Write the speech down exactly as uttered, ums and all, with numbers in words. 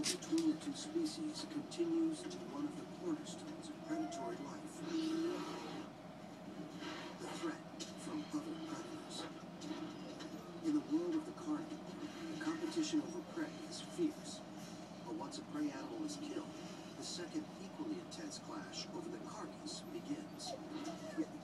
between the two species continues to be one of the cornerstones of predatory life. The threat from other predators. In the world of the carnivore, the competition over prey is fierce. But once a prey animal is killed, the second equally intense clash over the carcass begins.